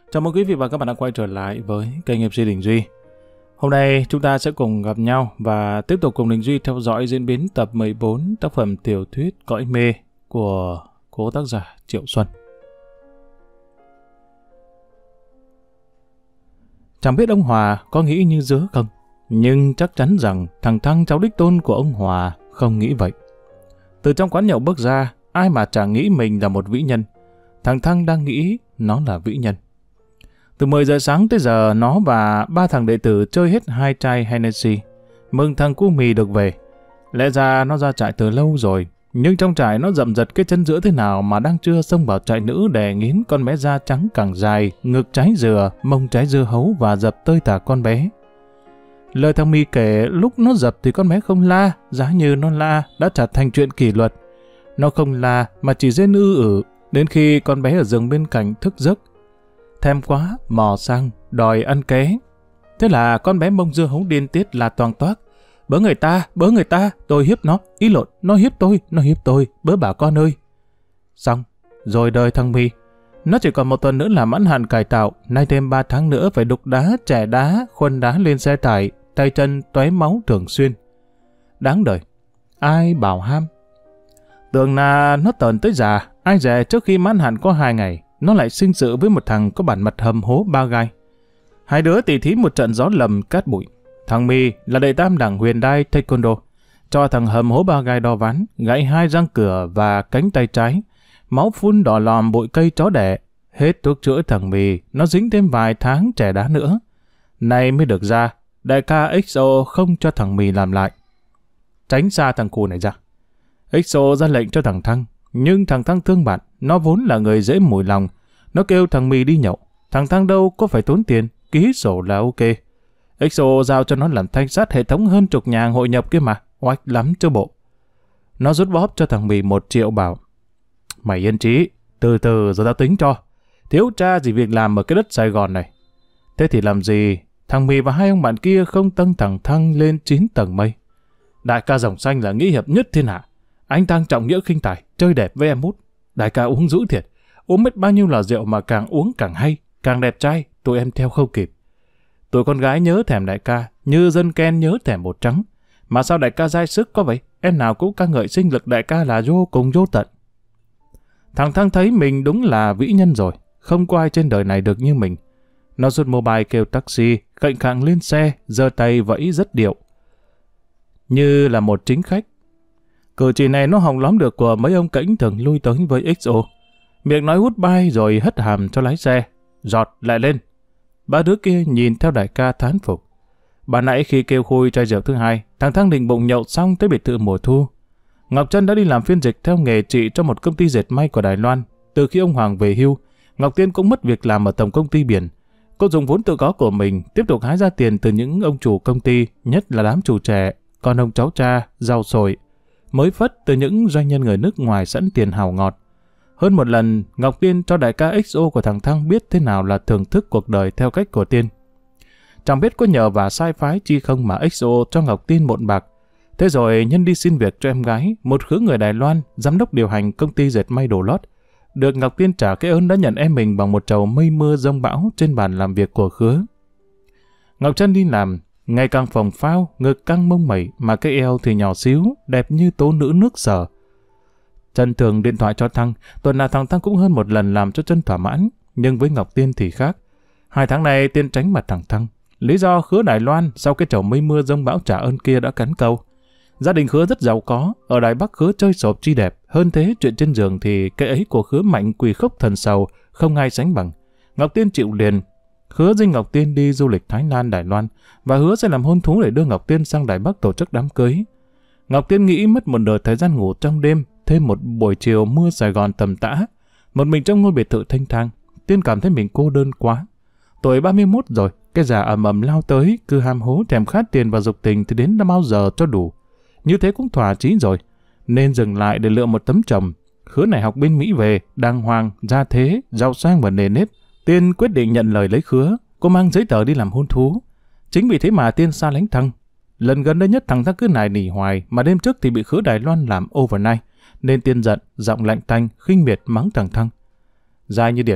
Chào mừng quý vị và các bạn đã quay trở lại với kênh MC Đình Duy. Hôm nay chúng ta sẽ cùng gặp nhau và tiếp tục cùng Đình Duy theo dõi diễn biến tập 14 tác phẩm tiểu thuyết Cõi Mê của cố tác giả Triệu Xuân. Chẳng biết ông Hòa có nghĩ như Dứa không, nhưng chắc chắn rằng thằng Thăng cháu đích tôn của ông Hòa không nghĩ vậy. Từ trong quán nhậu bước ra, ai mà chẳng nghĩ mình là một vĩ nhân. Thằng Thăng đang nghĩ nó là vĩ nhân. Từ 10 giờ sáng tới giờ, nó và ba thằng đệ tử chơi hết 2 chai Hennessy, mừng thằng cu mì được về. Lẽ ra nó ra trại từ lâu rồi, nhưng trong trại nó dậm giật cái chân giữa thế nào mà đang chưa xông vào trại nữ để nghiến con bé da trắng cẳng dài, ngực trái dừa, mông trái dưa hấu và dập tơi tả con bé. Lời thằng mì kể lúc nó dập thì con bé không la, giá như nó la đã trở thành chuyện kỷ luật. Nó không la mà chỉ rên ư đến khi con bé ở giường bên cạnh thức giấc. Thèm quá, mò sang, đòi ăn ké. Thế là con bé mông dưa hấu điên tiết là toang toác. Bớ người ta, tôi hiếp nó, ý lộn, nó hiếp tôi, bớ bà con ơi. Xong, rồi đời thằng mì. Nó chỉ còn 1 tuần nữa là mãn hạn cải tạo, nay thêm 3 tháng nữa phải đục đá, chẻ đá, khuân đá lên xe tải, tay chân tóe máu thường xuyên. Đáng đời, ai bảo ham. Tưởng là nó tờn tới già, ai dè trước khi mãn hạn có 2 ngày, nó lại sinh sự với một thằng có bản mặt hầm hố 3 gai. Hai đứa tỉ thí một trận gió lầm cát bụi. Thằng mì là đệ tam đảng huyền đai taekwondo, cho thằng hầm hố 3 gai đo ván, gãy 2 răng cửa và cánh tay trái, máu phun đỏ lòm bụi cây chó đẻ. Hết thuốc chữa thằng mì, nó dính thêm vài tháng chẻ đá nữa. Nay mới được ra, đại ca XO không cho thằng mì làm lại. Tránh xa thằng cu này ra. XO ra lệnh cho thằng Thăng, nhưng thằng Thăng thương bạn, nó vốn là người dễ mùi lòng. Nó kêu thằng mì đi nhậu, thằng Thăng đâu có phải tốn tiền, ký sổ là ok. XO giao cho nó làm thanh sát hệ thống hơn 10 nhà hội nhập kia mà, oách lắm chứ bộ. Nó rút bóp cho thằng mì 1 triệu bảo: mày yên trí, từ từ rồi tao tính cho. Thiếu tra gì việc làm ở cái đất Sài Gòn này. Thế thì làm gì, thằng mì và 2 ông bạn kia không tăng thằng Thăng lên 9 tầng mây. Đại ca Rồng Xanh là nghĩ hiệp nhất thiên hạ. Anh Thăng trọng nghĩa khinh tài, chơi đẹp với em út. Đại ca uống dữ thiệt, uống biết bao nhiêu là rượu mà càng uống càng hay, càng đẹp trai, tụi em theo không kịp. Tụi con gái nhớ thèm đại ca, như dân Ken nhớ thèm bột trắng. Mà sao đại ca dai sức có vậy, em nào cũng ca ngợi sinh lực đại ca là vô cùng vô tận. Thằng Thăng thấy mình đúng là vĩ nhân rồi, không có ai trên đời này được như mình. Nó rút mobile kêu taxi, cạnh khạng lên xe, giơ tay vẫy rất điệu, như là một chính khách. Cử chỉ này nó hòng lóm được của mấy ông cảnh thường lui tới với XO. Miệng nói hút bay rồi hất hàm cho lái xe. Giọt lại lên. Ba đứa kia nhìn theo đại ca thán phục. Bà nãy khi kêu khui chai rượu thứ 2, thằng Thăng định bụng nhậu xong tới biệt thự mùa thu. Ngọc Trân đã đi làm phiên dịch theo nghề trị cho một công ty dệt may của Đài Loan. Từ khi ông Hoàng về hưu, Ngọc Tiên cũng mất việc làm ở tổng công ty biển. Cô dùng vốn tự có của mình tiếp tục hái ra tiền từ những ông chủ công ty, nhất là đám chủ trẻ, còn ông cháu cha, giàu sổi, mới phất từ những doanh nhân người nước ngoài sẵn tiền hào ngọt. Hơn một lần, Ngọc Tiên cho đại ca XO của thằng Thăng biết thế nào là thưởng thức cuộc đời theo cách của Tiên. Chẳng biết có nhờ và sai phái chi không mà XO cho Ngọc Tiên mộn bạc. Thế rồi nhân đi xin việc cho em gái, một khứa người Đài Loan, giám đốc điều hành công ty dệt may đồ lót, được Ngọc Tiên trả cái ơn đã nhận em mình bằng một chầu mây mưa giông bão trên bàn làm việc của khứa. Ngọc Trân đi làm, ngày càng phồng phao, ngực căng mông mẩy mà cái eo thì nhỏ xíu, đẹp như tố nữ nước Sở. Trân thường điện thoại cho Thăng, tuần nào thằng Thăng cũng hơn một lần làm cho Trân thỏa mãn, nhưng với Ngọc Tiên thì khác. 2 tháng này Tiên tránh mặt thằng Thăng, lý do khứa Đài Loan sau cái chầu mây mưa giông bão trả ơn kia đã cắn câu. Gia đình khứa rất giàu có, ở Đài Bắc khứa chơi sộp chi đẹp, hơn thế chuyện trên giường thì cái ấy của khứa mạnh quỳ khốc thần sầu, không ai sánh bằng. Ngọc Tiên chịu liền. Khứa dinh Ngọc Tiên đi du lịch Thái Lan, Đài Loan và hứa sẽ làm hôn thú để đưa Ngọc Tiên sang Đài Bắc tổ chức đám cưới. Ngọc Tiên nghĩ mất một nửa thời gian ngủ trong đêm, thêm một buổi chiều mưa Sài Gòn tầm tã, một mình trong ngôi biệt thự thanh thang. Tiên cảm thấy mình cô đơn quá. Tuổi 31 rồi, cái già ầm ầm lao tới, cứ ham hố thèm khát tiền và dục tình thì đến bao giờ cho đủ. Như thế cũng thỏa chí rồi, nên dừng lại để lựa một tấm chồng. Khứa này học bên Mỹ về, đàng hoàng, gia thế, giàu sang và nề nếp. Tiên quyết định nhận lời lấy khứa, cô mang giấy tờ đi làm hôn thú. Chính vì thế mà Tiên xa lánh Thăng. Lần gần đây nhất thằng Thăng cứ nài nỉ hoài, mà đêm trước thì bị khứa Đài Loan làm overnight, nên Tiên giận, giọng lạnh tanh, khinh miệt mắng thằng Thăng. Dài như đỉa đói,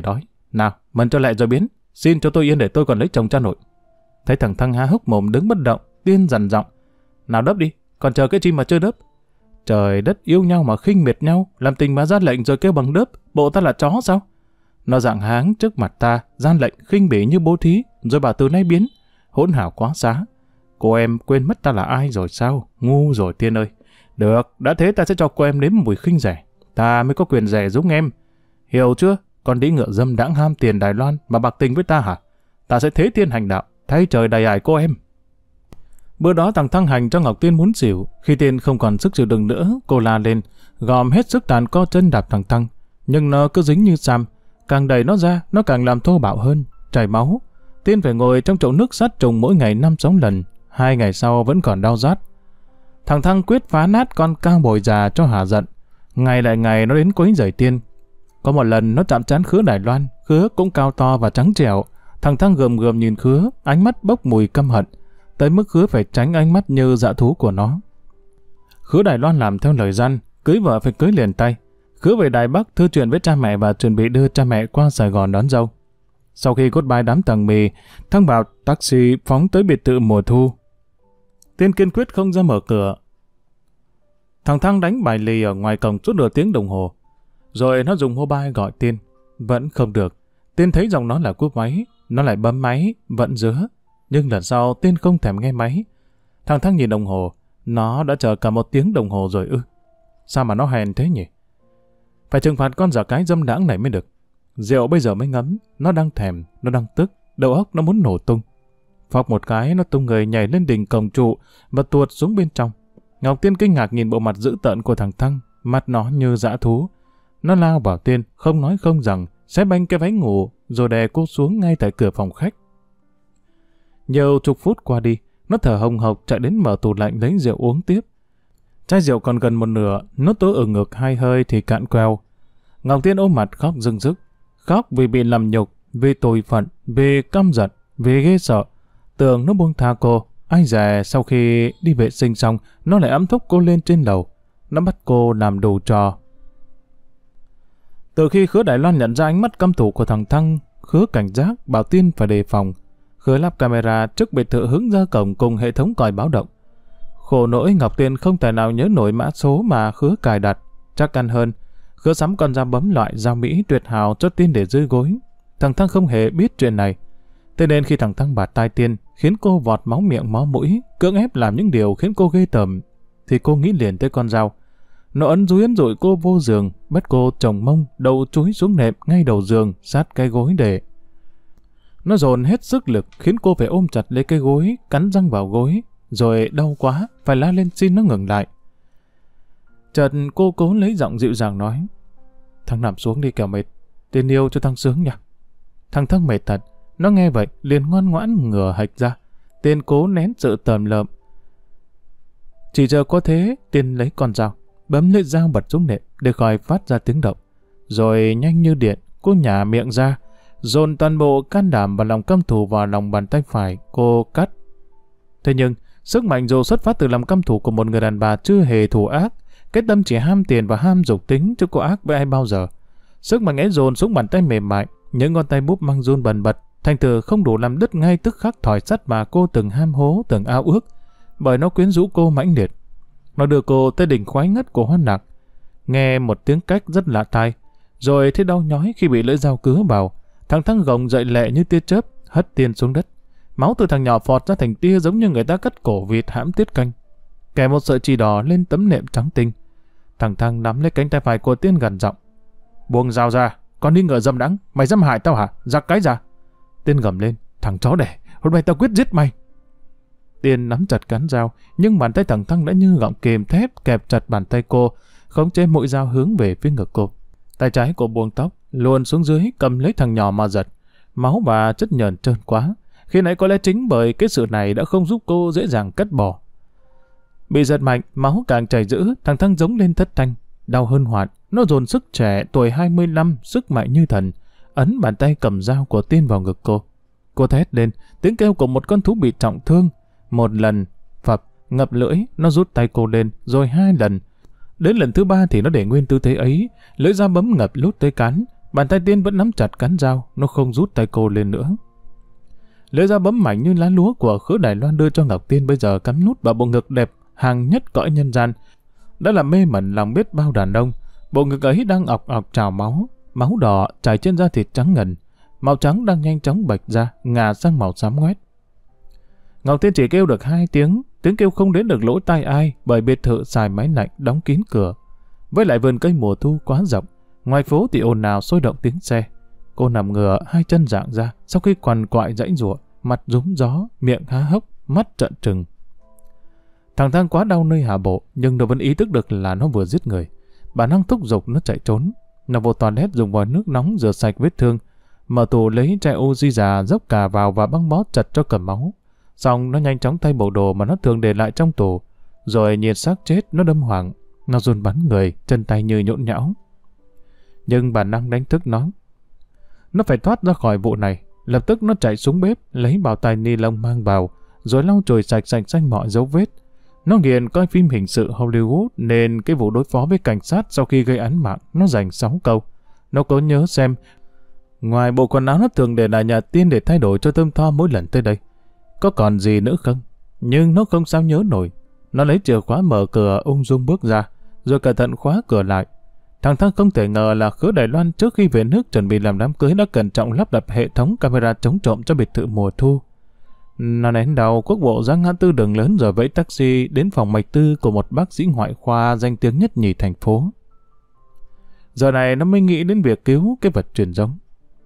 Nào, mần cho lại rồi biến. Xin cho tôi yên để tôi còn lấy chồng cha nội. Thấy thằng Thăng há hốc mồm đứng bất động, Tiên dằn giọng. Nào đớp đi, còn chờ cái chi mà chưa đớp. Trời đất yêu nhau mà khinh miệt nhau, làm tình mà ra lệnh rồi kêu bằng đớp, bộ ta là chó sao? Nó dạng háng trước mặt ta, gian lệnh khinh bỉ như bố thí, rồi bảo từ nay biến. Hỗn hảo quá xá. Cô em quên mất ta là ai rồi sao? Ngu rồi Tiên ơi. Được, đã thế ta sẽ cho cô em nếm mùi khinh rẻ. Ta mới có quyền rẻ giống em. Hiểu chưa? Con đĩ ngựa dâm đãng ham tiền Đài Loan mà bạc tình với ta hả? Ta sẽ thế Tiên hành đạo, thay trời đầy ải cô em. Bữa đó thằng Thăng hành cho Ngọc Tiên muốn xỉu. Khi Tiên không còn sức chịu đựng nữa, cô la lên, gom hết sức tàn co chân đạp thằng Thăng. Nhưng nó cứ dính như xăm, càng đẩy nó ra, nó càng làm thô bạo hơn, chảy máu. Tiên phải ngồi trong chậu nước sát trùng mỗi ngày 5-6 lần, 2 ngày sau vẫn còn đau rát. Thằng Thăng quyết phá nát con cao bồi già cho hả giận. Ngày lại ngày nó đến quấy rầy Tiên. Có một lần nó chạm trán Khứa Đài Loan, Khứa cũng cao to và trắng trẻo. Thằng Thăng gườm gườm nhìn Khứa, ánh mắt bốc mùi căm hận, tới mức Khứa phải tránh ánh mắt như dã thú của nó. Khứa Đài Loan làm theo lời răn, cưới vợ phải cưới liền tay. Khứa về Đài Bắc thư chuyện với cha mẹ và chuẩn bị đưa cha mẹ qua Sài Gòn đón dâu. Sau khi goodbye đám tầng mì, Thăng vào taxi phóng tới biệt thự Mùa Thu. Tiên kiên quyết không ra mở cửa. Thằng Thăng đánh bài lì ở ngoài cổng suốt nửa tiếng đồng hồ. Rồi nó dùng mobile gọi Tiên. Vẫn không được. Tiên thấy giọng nó là cúp máy. Nó lại bấm máy, vẫn dứa. Nhưng lần sau Tiên không thèm nghe máy. Thằng Thăng nhìn đồng hồ. Nó đã chờ cả 1 tiếng đồng hồ rồi ư. Sao mà nó hèn thế nhỉ? Phải trừng phạt con giả cái dâm đãng này mới được. Rượu bây giờ mới ngấm. Nó đang thèm, nó đang tức. Đầu óc nó muốn nổ tung. Phọc một cái, nó tung người nhảy lên đỉnh cổng trụ và tuột xuống bên trong. Ngọc Tiên kinh ngạc nhìn bộ mặt dữ tợn của thằng Thăng, mặt nó như dã thú. Nó lao vào Tiên, không nói không rằng, xé banh cái váy ngủ, rồi đè cô xuống ngay tại cửa phòng khách. Nhiều chục phút qua đi, nó thở hồng hộc chạy đến mở tủ lạnh lấy rượu uống tiếp. Chai rượu còn gần một nửa, nó tớ ở ngực 2 hơi thì cạn queo. Ngọc Tiên ôm mặt khóc rưng rức, khóc vì bị làm nhục, vì tồi phận, vì căm giận, vì ghê sợ. Tưởng nó buông tha cô. Ai dè sau khi đi vệ sinh xong, nó lại ẵm thúc cô lên trên lầu. Nó bắt cô làm đủ trò. Từ khi Khứa Đài Loan nhận ra ánh mắt căm thù của thằng Thăng, Khứa cảnh giác bảo Tiên phải đề phòng. Khứa lắp camera trước biệt thự hướng ra cổng cùng hệ thống còi báo động. Khổ nỗi Ngọc Tiên không thể nào nhớ nổi mã số mà Khứa cài đặt. Chắc ăn hơn, Khứa sắm con dao bấm loại dao Mỹ tuyệt hảo cho Tiên để dưới gối. Thằng Thăng không hề biết chuyện này. Thế nên khi thằng Thăng bạt tai Tiên, khiến cô vọt máu miệng máu mũi, cưỡng ép làm những điều khiến cô ghê tởm, thì cô nghĩ liền tới con dao. Nó ấn dúi cô vô giường, bắt cô chồng mông, đầu chúi xuống nệm ngay đầu giường, sát cái gối để. Nó dồn hết sức lực, khiến cô phải ôm chặt lấy cái gối, cắn răng vào gối, rồi đau quá, phải la lên xin nó ngừng lại. Chợt cô cố lấy giọng dịu dàng nói, Thằng nằm xuống đi kẻo mệt, Tiên yêu cho thằng sướng nha. Thằng Thăng mệt thật. Nó nghe vậy, liền ngoan ngoãn ngửa hạch ra. Tiên cố nén sự tởm lợm. Chỉ chờ có thế, Tiên lấy con dao, bấm lưỡi dao bật xuống nệm để khỏi phát ra tiếng động. Rồi nhanh như điện, cô nhả miệng ra, dồn toàn bộ can đảm và lòng căm thù vào lòng bàn tay phải, cô cắt. Thế nhưng, sức mạnh dù xuất phát từ lòng căm thù của một người đàn bà chưa hề thù ác, cái tâm chỉ ham tiền và ham dục tính chứ có ác với ai bao giờ. Sức mạnh ấy dồn xuống bàn tay mềm mại, những ngón tay búp mang run bần bật, thành thử không đủ làm đứt ngay tức khắc thỏi sắt mà cô từng ham hố, từng ao ước, bởi nó quyến rũ cô mãnh liệt. Nó đưa cô tới đỉnh khoái ngất của hoan lạc. Nghe một tiếng cách rất lạ tai, rồi thấy đau nhói khi bị lưỡi dao cứa vào. Thằng Thăng gồng dậy lẹ như tia chớp, hất Tiên xuống đất. Máu từ thằng nhỏ phọt ra thành tia giống như người ta cắt cổ vịt hãm tiết canh. Kẻ một sợi chỉ đỏ lên tấm nệm trắng tinh. Thằng Thăng nắm lấy cánh tay phải của Tiên gằn giọng, buông dao ra, con đi ngựa dâm đắng, mày dám hại tao hả? Giặc cái ra. Tiên gầm lên, thằng chó đẻ, hôm nay tao quyết giết mày. Tiên nắm chặt cán dao, nhưng bàn tay thằng Thăng đã như gọng kềm thép kẹp chặt bàn tay cô, khống chế mũi dao hướng về phía ngực cô. Tay trái cô buông tóc, luồn xuống dưới cầm lấy thằng nhỏ mà giật. Máu và chất nhờn trơn quá. Khi nãy có lẽ chính bởi cái sự này đã không giúp cô dễ dàng cắt bỏ. Bị giật mạnh, máu càng chảy dữ, thằng Thăng giống lên thất thanh, đau hơn hoạn. Nó dồn sức trẻ tuổi 25, sức mạnh như thần, ấn bàn tay cầm dao của Tiên vào ngực cô. Cô thét lên, tiếng kêu của một con thú bị trọng thương. Một lần, phập, ngập lưỡi, nó rút tay cô lên, rồi 2 lần. Đến lần thứ 3 thì nó để nguyên tư thế ấy, lưỡi dao bấm ngập lút tới cán, Bàn tay Tiên vẫn nắm chặt cán dao, nó không rút tay cô lên nữa. Lưỡi dao bấm mảnh như lá lúa của Khứa Đài Loan đưa cho Ngọc Tiên bây giờ cắm nút vào bộ ngực đẹp hàng nhất cõi nhân gian, đã làm mê mẩn lòng biết bao đàn ông. Bộ ngực ấy đang ọc ọc trào máu, máu đỏ chảy trên da thịt trắng ngần, màu trắng đang nhanh chóng bạch ra, ngả sang màu xám ngoét. Ngọc Tiên chỉ kêu được 2 tiếng, tiếng kêu không đến được lỗ tai ai, bởi biệt thự xài máy lạnh đóng kín cửa. Với lại vườn cây mùa thu quá rộng, ngoài phố thì ồn ào sôi động tiếng xe. Cô nằm ngửa, 2 chân dạng ra, sau khi quằn quại giãy giụa, mặt rúng gió, miệng há hốc, mắt trợn trừng. Thằng Thang quá đau nơi hạ bộ, nhưng nó vẫn ý thức được là nó vừa giết người. Bản năng thúc giục nó chạy trốn. Nó vô toilet dùng vòi nước nóng rửa sạch vết thương, mở tủ lấy chai oxy già dốc cả vào và băng bó chặt cho cầm máu. Xong nó nhanh chóng thay bộ đồ mà nó thường để lại trong tủ, rồi nhiệt xác chết nó đâm hoảng, nó run bắn người, chân tay như nhũn nhão. Nhưng bản năng đánh thức nó phải thoát ra khỏi vụ này. Lập tức nó chạy xuống bếp, lấy bao tay ni lông mang vào, rồi lau chùi sạch xanh mọi dấu vết. Nó nghiền coi phim hình sự Hollywood nên cái vụ đối phó với cảnh sát sau khi gây án mạng nó dành 6 câu. Nó cố nhớ xem, ngoài bộ quần áo nó thường để lại nhà Tiên để thay đổi cho thơm tho mỗi lần tới đây, có còn gì nữa không? Nhưng nó không sao nhớ nổi. Nó lấy chìa khóa mở cửa ung dung bước ra, rồi cẩn thận khóa cửa lại. Thằng Thang không thể ngờ là Khứa Đài Loan trước khi về nước chuẩn bị làm đám cưới đã cẩn trọng lắp đặt hệ thống camera chống trộm cho biệt thự mùa thu. Nó nén đầu Quốc bộ ra ngã tư đường lớn rồi vẫy taxi đến phòng mạch tư của một bác sĩ ngoại khoa danh tiếng nhất nhì thành phố. Giờ này nó mới nghĩ đến việc cứu cái vật truyền giống.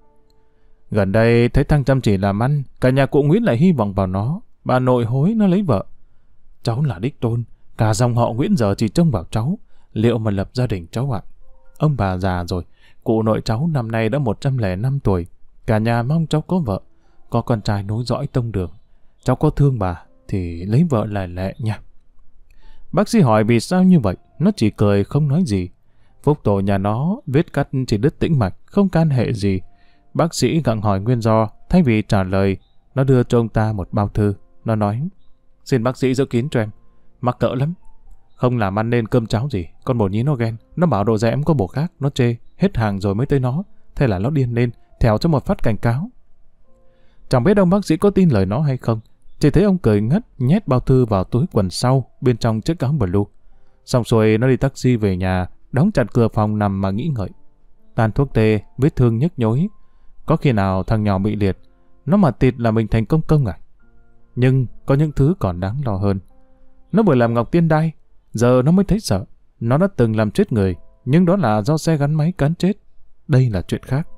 Gần đây thấy Thang chăm chỉ làm ăn, cả nhà cụ Nguyễn lại hy vọng vào nó. Bà nội hối nó lấy vợ. Cháu là đích tôn, cả dòng họ Nguyễn giờ chỉ trông vào cháu. Liệu mà lập gia đình cháu ạ? Ông bà già rồi, cụ nội cháu năm nay đã 105 tuổi. Cả nhà mong cháu có vợ, có con trai nối dõi tông đường. Cháu có thương bà thì lấy vợ lại lẹ nha. Bác sĩ hỏi vì sao như vậy, nó chỉ cười không nói gì. Phúc tổ nhà nó vết cắt chỉ đứt tĩnh mạch, không can hệ gì. Bác sĩ gặng hỏi nguyên do, thay vì trả lời, nó đưa cho ông ta một bao thư. Nó nói, xin bác sĩ giữ kín cho em, mắc cỡ lắm. Không làm ăn nên cơm cháo gì, con bồ nhí nó ghen. Nó bảo đồ rẻ em có bồ khác, nó chê, hết hàng rồi mới tới nó. Thế là nó điên lên, thèo cho một phát cảnh cáo. Chẳng biết ông bác sĩ có tin lời nó hay không, chỉ thấy ông cười ngất, nhét bao thư vào túi quần sau, bên trong chiếc áo blue. Xong xuôi nó đi taxi về nhà, đóng chặt cửa phòng nằm mà nghĩ ngợi. Tàn thuốc tê, vết thương nhức nhối. Có khi nào thằng nhỏ bị liệt, nó mà tịt là mình thành công à? Nhưng có những thứ còn đáng lo hơn. Nó vừa làm Ngọc Tiên đai, giờ nó mới thấy sợ. Nó đã từng làm chết người, nhưng đó là do xe gắn máy cán chết. Đây là chuyện khác.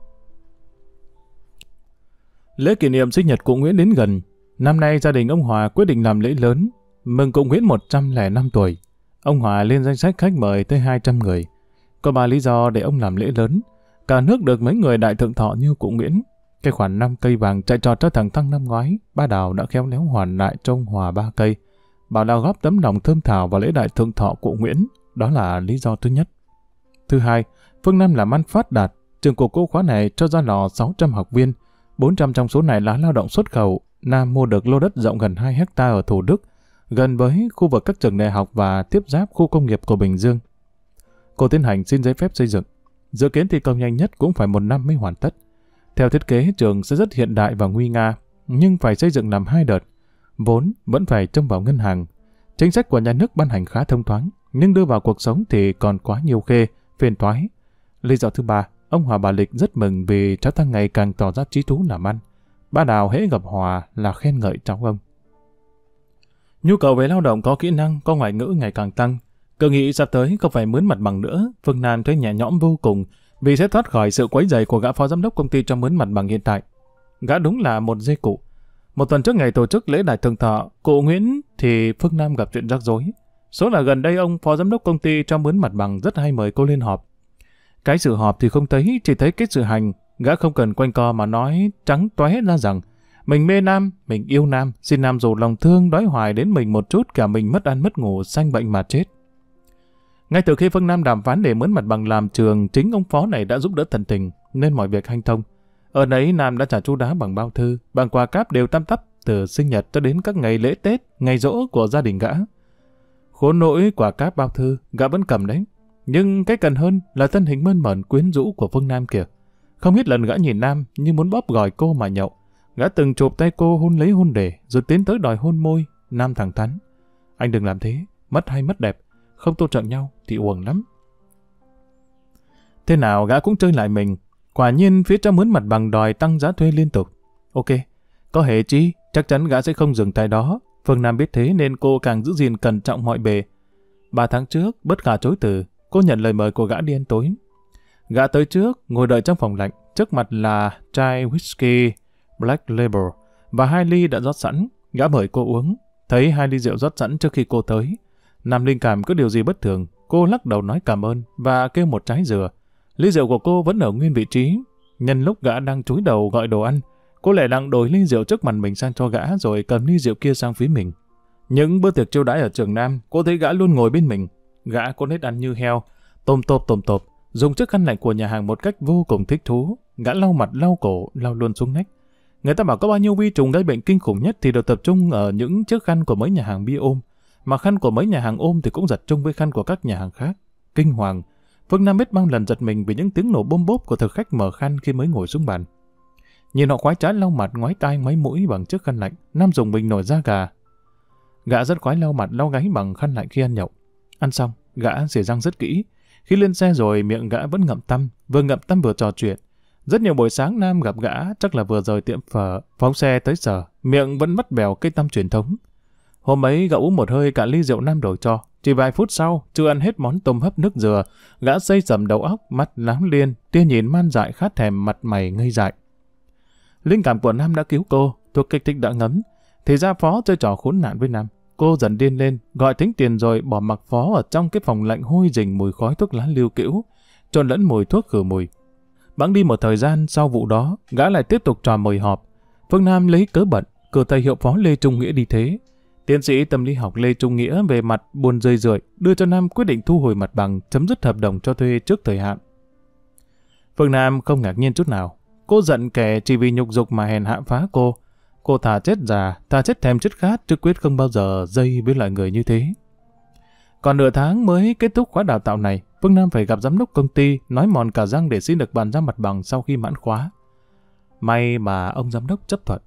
Lễ kỷ niệm sinh nhật cụ Nguyễn đến gần. Năm nay gia đình ông Hòa quyết định làm lễ lớn, mừng cụ Nguyễn 105 tuổi. Ông Hòa lên danh sách khách mời tới 200 người. Có 3 lý do để ông làm lễ lớn. Cả nước được mấy người đại thượng thọ như cụ Nguyễn. Cái khoản 5 cây vàng chạy trọt cho thằng Thăng năm ngoái, ba Đào đã khéo léo hoàn lại cho ông Hòa 3 cây. Bảo là góp tấm lòng thơm thảo vào lễ đại thượng thọ cụ Nguyễn. Đó là lý do thứ nhất. Thứ hai, Phương Nam làm ăn phát đạt. Trường của cô khóa này cho ra lò 600 học viên. 400 trong số này là lao động xuất khẩu. Nam mua được lô đất rộng gần 2 hectare ở Thủ Đức, gần với khu vực các trường đại học và tiếp giáp khu công nghiệp của Bình Dương. Cô tiến hành xin giấy phép xây dựng. Dự kiến thi công nhanh nhất cũng phải 1 năm mới hoàn tất. Theo thiết kế, trường sẽ rất hiện đại và nguy nga, nhưng phải xây dựng làm 2 đợt. Vốn vẫn phải trông vào ngân hàng. Chính sách của nhà nước ban hành khá thông thoáng, nhưng đưa vào cuộc sống thì còn quá nhiều khê, phiền toái. Lý do thứ ba, ông Hòa bà Lịch rất mừng vì cháu ta ngày càng tỏ ra trí thú làm ăn. Ba Đào hễ gặp Hòa là khen ngợi cháu ông. Nhu cầu về lao động có kỹ năng, có ngoại ngữ ngày càng tăng. Cơ nghĩ sắp tới không phải mướn mặt bằng nữa, Phương Nam thấy nhẹ nhõm vô cùng vì sẽ thoát khỏi sự quấy rầy của gã phó giám đốc công ty cho mướn mặt bằng hiện tại. Gã đúng là một dê cụ. Một tuần trước ngày tổ chức lễ đại thượng thọ cụ Nguyễn thì Phương Nam gặp chuyện rắc rối. Số là gần đây ông phó giám đốc công ty cho mướn mặt bằng rất hay mời cô lên họp. Cái sự họp thì không thấy, chỉ thấy cái sự hành. Gã không cần quanh co mà nói trắng toé ra rằng mình mê Nam, mình yêu Nam, xin Nam dù lòng thương đói hoài đến mình một chút, cả mình mất ăn mất ngủ, sanh bệnh mà chết. Ngay từ khi Phương Nam đàm phán để mướn mặt bằng làm trường, chính ông phó này đã giúp đỡ tận tình, nên mọi việc hanh thông. Ở đấy Nam đã trả chu đáo bằng bao thư, bằng quà cáp đều tăm tắp, từ sinh nhật cho đến các ngày lễ Tết, ngày giỗ của gia đình gã. Khốn nỗi quà cáp bao thư, gã vẫn cầm đấy. Nhưng cái cần hơn là thân hình mơn mởn quyến rũ của Phương Nam kìa. Không biết lần gã nhìn Nam như muốn bóp gòi cô mà nhậu. Gã từng chụp tay cô hôn lấy hôn để, rồi tiến tới đòi hôn môi. Nam thẳng thắn: anh đừng làm thế, mất hay mất đẹp, không tôn trọng nhau thì uổng lắm. Thế nào gã cũng chơi lại mình. Quả nhiên phía trong mướn mặt bằng đòi tăng giá thuê liên tục. Ok, có hề chi, chắc chắn gã sẽ không dừng tay đó. Phương Nam biết thế nên cô càng giữ gìn cẩn trọng mọi bề. 3 tháng trước, bất khả chối từ, cô nhận lời mời của gã đi ăn tối. Gã tới trước, ngồi đợi trong phòng lạnh, trước mặt là chai whisky Black Label và 2 ly đã rót sẵn. Gã mời cô uống, thấy 2 ly rượu rót sẵn trước khi cô tới. Nam linh cảm có điều gì bất thường, cô lắc đầu nói cảm ơn và kêu một trái dừa. Ly rượu của cô vẫn ở nguyên vị trí. Nhân lúc gã đang cúi đầu gọi đồ ăn, cô lại đang đổi ly rượu trước mặt mình sang cho gã rồi cầm ly rượu kia sang phía mình. Những bữa tiệc chiêu đãi ở trường Nam, cô thấy gã luôn ngồi bên mình. Gã có nết ăn như heo, tôm tộp, dùng chiếc khăn lạnh của nhà hàng một cách vô cùng thích thú. Gã lau mặt, lau cổ, lau luôn xuống nách. Người ta bảo có bao nhiêu vi trùng gây bệnh kinh khủng nhất thì đều tập trung ở những chiếc khăn của mấy nhà hàng bia ôm. Mà khăn của mấy nhà hàng ôm thì cũng giật chung với khăn của các nhà hàng khác. Kinh hoàng. Phương Nam biết bao lần giật mình vì những tiếng nổ bôm bốp của thực khách mở khăn khi mới ngồi xuống bàn. Nhìn họ khoái trá lau mặt, ngoái tai mấy mũi bằng chiếc khăn lạnh, Nam dùng mình nổi da gà. Gã rất khoái lau mặt, lau gáy bằng khăn lạnh khi ăn nhậu. Ăn xong, gã xỉa răng rất kỹ. Khi lên xe rồi, miệng gã vẫn ngậm tăm, vừa trò chuyện. Rất nhiều buổi sáng Nam gặp gã, chắc là vừa rời tiệm phở, phóng xe tới giờ, miệng vẫn bắt bèo cây tăm truyền thống. Hôm ấy gã uống một hơi cả ly rượu Nam đổ cho. Chỉ vài phút sau, chưa ăn hết món tôm hấp nước dừa, gã xây sầm đầu óc, mắt láo liên, tia nhìn man dại khát thèm, mặt mày ngây dại. Linh cảm của Nam đã cứu cô, thuốc kích thích đã ngấm. Thì ra Phó chơi trò khốn nạn với Nam. Cô dần điên lên, gọi tính tiền rồi bỏ mặc Phó ở trong cái phòng lạnh hôi rình mùi khói thuốc lá lưu cữu, trộn lẫn mùi thuốc khử mùi. Bẵng đi một thời gian sau vụ đó, gã lại tiếp tục trò mời họp. Phương Nam lấy cớ bận, cử thầy hiệu Phó Lê Trung Nghĩa đi thế. Tiến sĩ tâm lý học Lê Trung Nghĩa về mặt buồn rười rượi đưa cho Nam quyết định thu hồi mặt bằng, chấm dứt hợp đồng cho thuê trước thời hạn. Phương Nam không ngạc nhiên chút nào. Cô giận kẻ chỉ vì nhục dục mà hèn hạ phá cô. Cô thà chết già, thà chết thèm chết khát, chứ quyết không bao giờ dây với loại người như thế. Còn nửa tháng mới kết thúc khóa đào tạo này, Phương Nam phải gặp giám đốc công ty, nói mòn cả răng để xin được bàn giao mặt bằng sau khi mãn khóa. May mà ông giám đốc chấp thuận.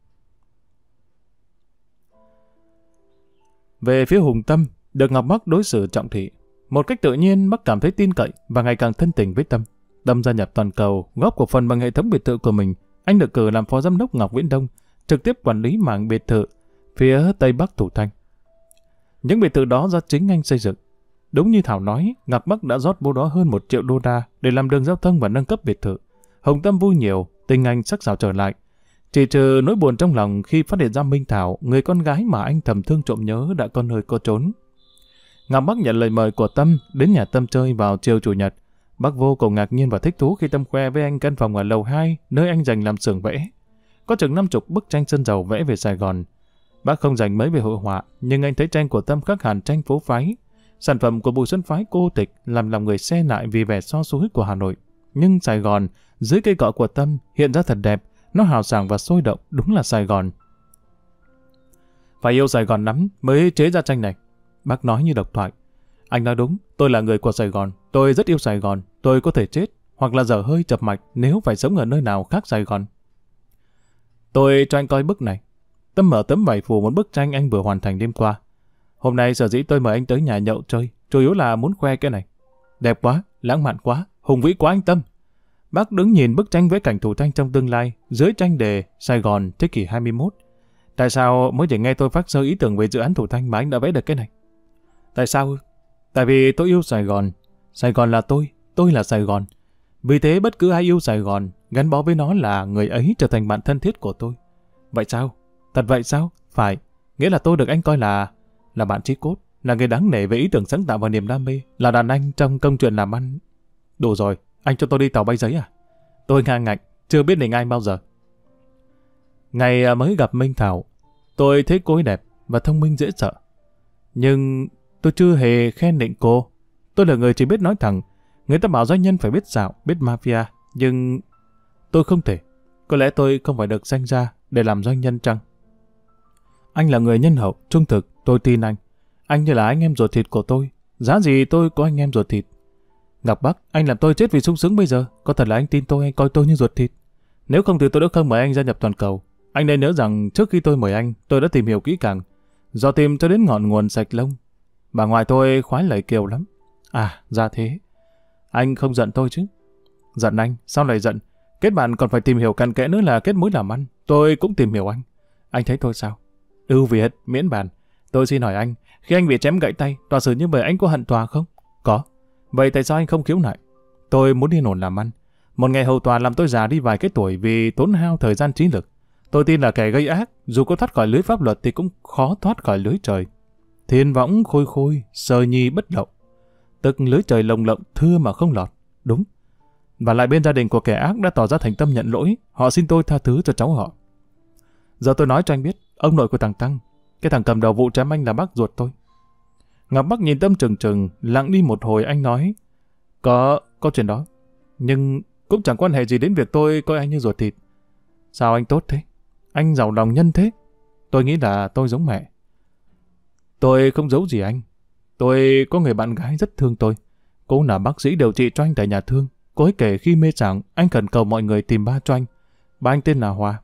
Về phía Hùng Tâm, được Ngọc Bắc đối xử trọng thị. Một cách tự nhiên, Bắc cảm thấy tin cậy và ngày càng thân tình với Tâm. Tâm gia nhập Toàn Cầu, góp cổ phần bằng hệ thống biệt thự của mình. Anh được cử làm phó giám đốc Ngọc Viễn Đông, trực tiếp quản lý mảng biệt thự phía Tây Bắc Thủ Thanh. Những biệt thự đó do chính anh xây dựng. Đúng như Thảo nói, Ngọc Bắc đã rót vô đó hơn 1 triệu đô la để làm đường giao thông và nâng cấp biệt thự. Hồng Tâm vui nhiều, tình anh sắc sảo trở lại. Chỉ trừ nỗi buồn trong lòng khi phát hiện ra Minh Thảo, người con gái mà anh thầm thương trộm nhớ đã con hơi có trốn. Ngọc Bắc nhận lời mời của Tâm đến nhà Tâm chơi vào chiều Chủ nhật. Bác vô cùng ngạc nhiên và thích thú khi Tâm khoe với anh căn phòng ở lầu 2, nơi anh dành làm xưởng vẽ. Có chừng 50 bức tranh sơn dầu vẽ về Sài Gòn. Bác không dành mấy về hội họa, nhưng anh thấy tranh của Tâm khác hẳn tranh phố phái. Sản phẩm của Bùi Xuân Phái cô tịch làm lòng người se lại vì vẻ so xúi của Hà Nội. Nhưng Sài Gòn, dưới cây cọ của Tâm, hiện ra thật đẹp, nó hào sảng và sôi động, đúng là Sài Gòn. Phải yêu Sài Gòn lắm mới chế ra tranh này. Bác nói như độc thoại. Anh nói đúng, tôi là người của Sài Gòn, tôi rất yêu Sài Gòn, tôi có thể chết, hoặc là dở hơi chập mạch nếu phải sống ở nơi nào khác Sài Gòn. Tôi cho anh coi bức này. Tâm mở tấm vải phủ một bức tranh anh vừa hoàn thành đêm qua. Hôm nay sở dĩ tôi mời anh tới nhà nhậu chơi, chủ yếu là muốn khoe cái này. Đẹp quá, lãng mạn quá, hùng vĩ quá anh Tâm. Bác đứng nhìn bức tranh vẽ cảnh Thủ Thanh trong tương lai, dưới tranh đề Sài Gòn thế kỷ 21. Tại sao mới chỉ nghe tôi phát sơ ý tưởng về dự án Thủ Thanh mà anh đã vẽ được cái này? Tại sao? Tại vì tôi yêu Sài Gòn là tôi là Sài Gòn. Vì thế bất cứ ai yêu Sài Gòn, gắn bó với nó là người ấy trở thành bạn thân thiết của tôi. Vậy sao? Thật vậy sao? Phải. Nghĩa là tôi được anh coi là bạn chí cốt, là người đáng nể về ý tưởng sáng tạo và niềm đam mê, là đàn anh trong công chuyện làm ăn. Đủ rồi, anh cho tôi đi tàu bay giấy à? Tôi ngang ngạnh, chưa biết nịnh ai bao giờ. Ngày mới gặp Minh Thảo, tôi thấy cô ấy đẹp và thông minh dễ sợ. Nhưng tôi chưa hề khen nịnh cô. Tôi là người chỉ biết nói thẳng. Người ta bảo doanh nhân phải biết dạo, biết mafia. Nhưng tôi không thể. Có lẽ tôi không phải được sinh ra để làm doanh nhân chăng? Anh là người nhân hậu, trung thực, tôi tin anh. Anh như là anh em ruột thịt của tôi. Giá gì tôi có anh em ruột thịt. Ngọc Bắc, anh làm tôi chết vì sung sướng bây giờ. Có thật là anh tin tôi, anh coi tôi như ruột thịt. Nếu không thì tôi đã không mời anh gia nhập toàn cầu. Anh nên nhớ rằng trước khi tôi mời anh, tôi đã tìm hiểu kỹ càng. Do tìm cho đến ngọn nguồn sạch lông. Bà ngoại tôi khoái lời Kiều lắm. À, ra thế. Anh không giận tôi chứ? Giận anh, sao lại giận? Kết bạn còn phải tìm hiểu cặn kẽ nữa là kết mối làm ăn. Tôi cũng tìm hiểu anh. Anh thấy tôi sao? Ưu việt, miễn bàn. Tôi xin hỏi anh, khi anh bị chém gãy tay, tòa xử như vậy anh có hận tòa không? Có. Vậy tại sao anh không khiếu nại? Tôi muốn yên ổn làm ăn. Một ngày hầu tòa làm tôi già đi vài cái tuổi vì tốn hao thời gian trí lực. Tôi tin là kẻ gây ác, dù có thoát khỏi lưới pháp luật thì cũng khó thoát khỏi lưới trời. Thiên võng khôi khôi, sờ nhi bất lậu. Tức lưới trời lồng lộng, thưa mà không lọt. Đúng. Và lại bên gia đình của kẻ ác đã tỏ ra thành tâm nhận lỗi. Họ xin tôi tha thứ cho cháu họ. Giờ tôi nói cho anh biết, ông nội của thằng Tăng, cái thằng cầm đầu vụ chém anh là bác ruột tôi. Ngọc Bắc nhìn Tâm trừng trừng, lặng đi một hồi anh nói. Có chuyện đó. Nhưng cũng chẳng quan hệ gì đến việc tôi coi anh như ruột thịt. Sao anh tốt thế? Anh giàu lòng nhân thế? Tôi nghĩ là tôi giống mẹ. Tôi không giấu gì anh. Tôi có người bạn gái rất thương tôi. Cô là bác sĩ điều trị cho anh tại nhà thương. Cô ấy kể khi mê sảng, anh khẩn cầu mọi người tìm ba cho anh. Ba anh tên là Hòa.